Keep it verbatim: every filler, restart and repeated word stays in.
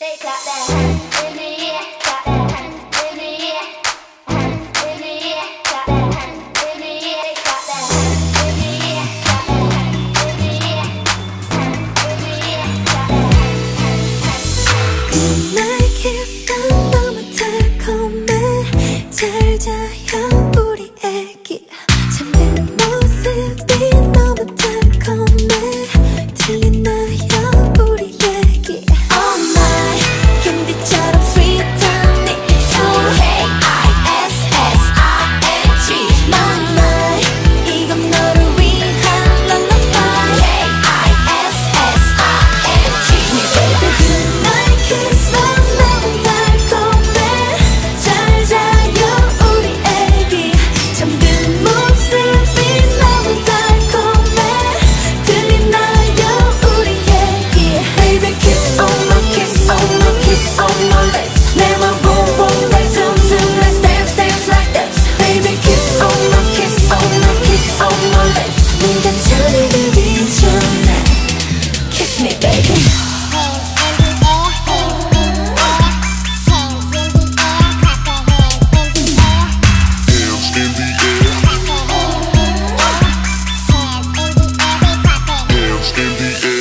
잘 자요 우리 애기 잠든 모습이 너무 달콤해 들리나요 우리 얘기 Oh my 캔디처럼 sweet한 네 입술 K-I-S-S-I-N-G My my 이건 너를 위한 lullaby K-I-S-S-I-N-G Me baby Tonight kiss 넌 너무 달콤해 잘 자요 Kiss me baby in the air.